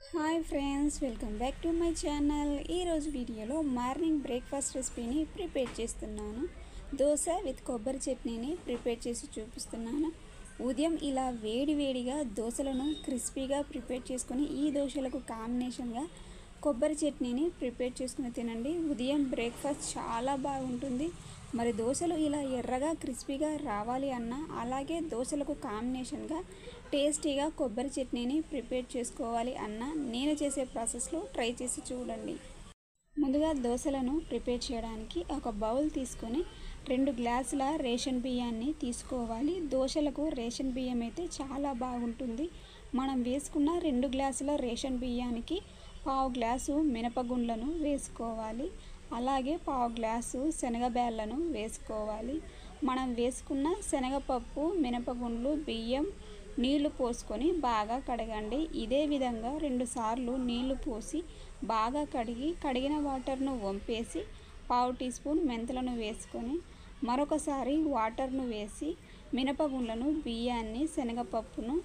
Hi friends, welcome back to my channel. ఈరోజు వీడియోలో morning breakfast రెసిపీని ప్రిపేర్ చేస్తున్నాను. దోశ విత్ కొబ్బరి చట్నీని ప్రిపేర్ చేసి చూపిస్తున్నాను. ఉదయం ఇలా వేడివేడిగా దోశలను క్రిస్పీగా ప్రిపేర్ చేసుకొని ఈ దోశలకు కాంబినేషన్గా కొబ్బరి చట్నీని ప్రిపేర్ చేసుకుని తినండి. ఉదయం బ్రేక్ఫాస్ట్ చాలా బాగుంటుంది. మరి దోశలు ఇలా ఎర్రగా క్రిస్పీగా రావాలి అన్నా, అలాగే దోశలకు కాంబినేషన్గా టేస్టీగా కొబ్బరి చట్నీని ప్రిపేర్ చేసుకోవాలి అన్నా నేను చేసే ప్రాసెస్లో ట్రై చేసి చూడండి. ముందుగా దోశలను ప్రిపేర్ చేయడానికి ఒక బౌల్ తీసుకొని 2 గ్లాసుల రేషన్ బియ్యాన్ని తీసుకోవాలి. దోశలకు రేషన్ బియ్యం అయితే చాలా బాగుంటుంది. మనం వేసుకున్న 2 గ్లాసుల రేషన్ బియ్యానికి 1/2 గ్లాసు మినపగుండ్లను వేసుకోవాలి. అలాగే 1/2 గ్లాసు శనగబ్యాళ్ళను వేసుకోవాలి. మనం వేసుకున్న శనగపప్పు, మినపగుండ్లు, బియ్యం నీళ్లు పోసుకొని బాగా కడగండి. ఇదే విధంగా 2 సార్లు నీళ్లు పోసి బాగా కడిగిన వాటర్ను వంపేసి 1/2 టీ స్పూన్ మెంతులను వేసుకొని మరొకసారి వాటర్ను వేసి మినపగుండ్లను, బియ్యాన్ని, శనగపప్పును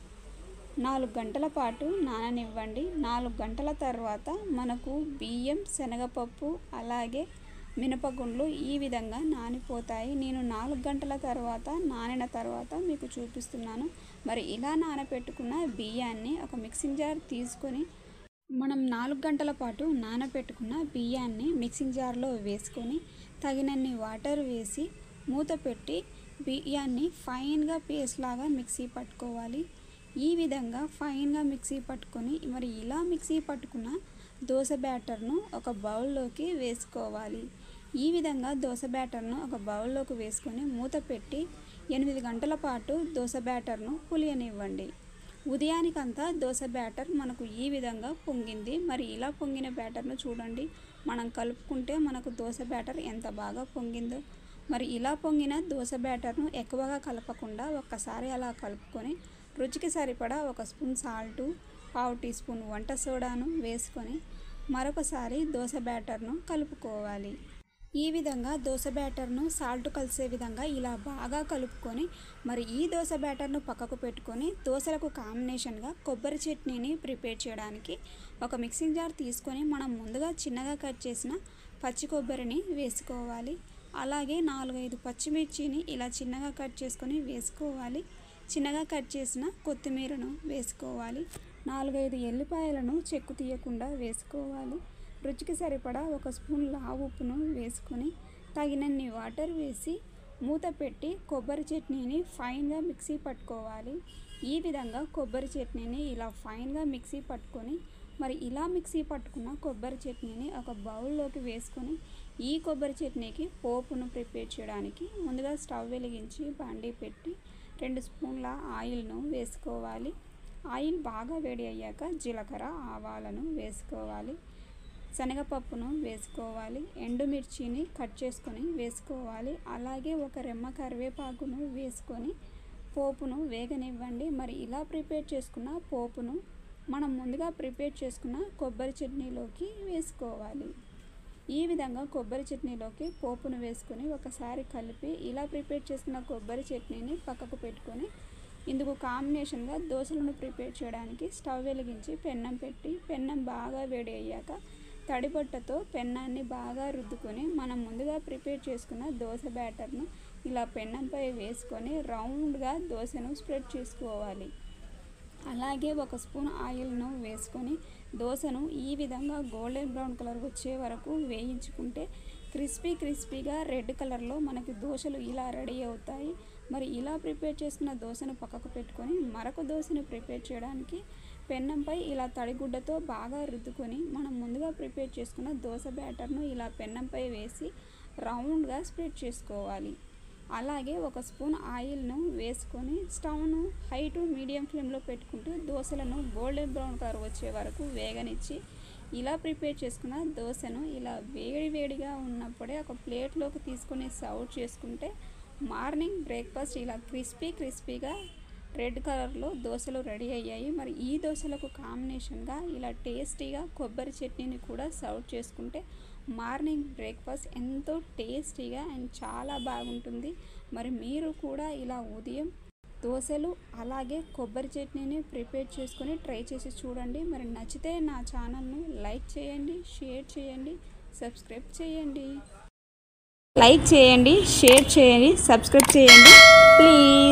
4 గంటల పాటు నాననివ్వండి. 4 గంటల తర్వాత మనకు బియ్యం, శనగపప్పు అలాగే మినపగుండ్లు ఈ విధంగా నానిపోతాయి. నేను 4 గంటల తర్వాత నానిన తర్వాత మీకు చూపిస్తున్నాను. మరి ఇలా నానబెట్టుకున్న బియ్యాన్ని ఒక మిక్సింగ్ జార్ తీసుకొని మనం 4 గంటల పాటు నానబెట్టుకున్న బియ్యాన్ని మిక్సింగ్ జార్లో వేసుకొని తగినన్ని వాటర్ వేసి మూత పెట్టి బియ్యాన్ని ఫైన్గా పేస్ట్ లాగా మిక్సీ పట్టుకోవాలి. ఈ విధంగా ఫైన్గా మిక్సీ పట్టుకొని మరి ఇలా మిక్సీ పట్టుకున్న దోశ బ్యాటర్ను ఒక బౌల్లోకి వేసుకోవాలి. ఈ విధంగా దోశ బ్యాటర్ను ఒక బౌల్లోకి వేసుకొని మూత పెట్టి 8 గంటల పాటు దోశ బ్యాటర్ను పులియనివ్వండి. ఉదయానికంతా దోశ బ్యాటర్ మనకు ఈ విధంగా పొంగింది. మరి ఇలా పొంగిన బ్యాటర్ను చూడండి. మనం కలుపుకుంటే మనకు దోశ బ్యాటర్ ఎంత బాగా పొంగిందో. మరి ఇలా పొంగిన దోశ బ్యాటర్ను ఎక్కువగా కలపకుండా ఒక్కసారి అలా కలుపుకొని రుచికి సరిపడా 1 స్పూన్ సాల్టు, 1/2 టీ స్పూన్ వంట సోడాను వేసుకొని మరొకసారి దోశ బ్యాటర్ను కలుపుకోవాలి. ఈ విధంగా దోశ బ్యాటర్ను సాల్ట్ కలిసే విధంగా ఇలా బాగా కలుపుకొని మరి ఈ దోశ బ్యాటర్ను పక్కకు పెట్టుకొని దోశలకు కాంబినేషన్గా కొబ్బరి చట్నీని ప్రిపేర్ చేయడానికి ఒక మిక్సింగ్ జార్ తీసుకొని మనం ముందుగా చిన్నగా కట్ చేసిన పచ్చి కొబ్బరిని వేసుకోవాలి. అలాగే 4-5 పచ్చిమిర్చిని ఇలా చిన్నగా కట్ చేసుకొని వేసుకోవాలి. చిన్నగా కట్ చేసిన కొత్తిమీరను వేసుకోవాలి. 4-5 ఎల్లిపాయలను చెక్కు తీయకుండా వేసుకోవాలి. రుచికి సరిపడా 1 స్పూన్ లావు ఉప్పును వేసుకొని తగినన్ని వాటర్ వేసి మూత పెట్టి కొబ్బరి చట్నీని ఫైన్గా మిక్సీ పట్టుకోవాలి. ఈ విధంగా కొబ్బరి చట్నీని ఇలా ఫైన్గా మిక్సీ పట్టుకొని మరి ఇలా మిక్సీ పట్టుకున్న కొబ్బరి చట్నీని ఒక బౌల్లోకి వేసుకొని ఈ కొబ్బరి చట్నీకి పోపును ప్రిపేర్ చేయడానికి ముందుగా స్టవ్ వెలిగించి బాండీ పెట్టి 2 స్పూన్ల ఆయిల్ను వేసుకోవాలి. ఆయిల్ బాగా వేడి అయ్యాక జీలకర్ర, ఆవాలను వేసుకోవాలి. శనగపప్పును వేసుకోవాలి. ఎండుమిర్చిని కట్ చేసుకొని వేసుకోవాలి. అలాగే 1 రెమ్మ కరివేపాకును వేసుకొని పోపును వేగనివ్వండి. మరి ఇలా ప్రిపేర్ చేసుకున్న పోపును మనం ముందుగా ప్రిపేర్ చేసుకున్న కొబ్బరి చట్నీలోకి వేసుకోవాలి. ఈ విధంగా కొబ్బరి చట్నీలోకి పోపును వేసుకొని ఒకసారి కలిపి ఇలా ప్రిపేర్ చేసుకున్న కొబ్బరి చట్నీని పక్కకు పెట్టుకొని ఇందుకు కాంబినేషన్గా దోశలను ప్రిపేర్ చేయడానికి స్టవ్ వెలిగించి పెన్నం పెట్టి పెన్నం బాగా వేడి అయ్యాక తడిబట్టతో పెన్నాన్ని బాగా రుద్దుకొని మనం ముందుగా ప్రిపేర్ చేసుకున్న దోశ బ్యాటర్ను ఇలా పెన్నంపై వేసుకొని రౌండ్గా దోశను స్ప్రెడ్ చేసుకోవాలి. అలాగే 1 స్పూన్ ఆయిల్ను వేసుకొని దోశను ఈ విధంగా గోల్డెన్ బ్రౌన్ కలర్ వచ్చే వరకు వేయించుకుంటే క్రిస్పీగా రెడ్ కలర్లో మనకి దోశలు ఇలా రెడీ అవుతాయి. మరి ఇలా ప్రిపేర్ చేసుకున్న దోశను పక్కకు పెట్టుకొని మరొక దోశను ప్రిపేర్ చేయడానికి పెన్నంపై ఇలా తడిగుడ్డతో బాగా రుద్దుకొని మనం ముందుగా ప్రిపేర్ చేసుకున్న దోశ బ్యాటర్ను ఇలా పెన్నంపై వేసి రౌండ్గా స్ప్రెడ్ చేసుకోవాలి. అలాగే 1 స్పూన్ ఆయిల్ను వేసుకొని స్టవ్ను హై టు మీడియం ఫ్లేమ్లో పెట్టుకుంటూ దోశలను గోల్డెన్ బ్రౌన్ కలర్ వచ్చే వరకు వేగనిచ్చి ఇలా ప్రిపేర్ చేసుకున్న దోశను ఇలా వేడిగా ఉన్నప్పుడే ఒక ప్లేట్లోకి తీసుకొని సర్వ్ చేసుకుంటే మార్నింగ్ బ్రేక్ఫాస్ట్ ఇలా క్రిస్పీగా రెడ్ కలర్లో దోశలు రెడీ అయ్యాయి. మరి ఈ దోశలకు కాంబినేషన్గా ఇలా టేస్టీగా కొబ్బరి చట్నీని కూడా సర్వ్ చేసుకుంటే మార్నింగ్ బ్రేక్ఫాస్ట్ ఎంతో టేస్టీగా అండ్ చాలా బాగుంటుంది. మరి మీరు కూడా ఇలా ఉదయం దోశలు అలాగే కొబ్బరి చట్నీని ప్రిపేర్ చేసుకొని ట్రై చేసి చూడండి. మరి నచ్చితే నా ఛానల్ను లైక్ చేయండి, షేర్ చేయండి, సబ్స్క్రైబ్ చేయండి. లైక్ చేయండి, షేర్ చేయండి, సబ్స్క్రైబ్ చేయండి ప్లీజ్.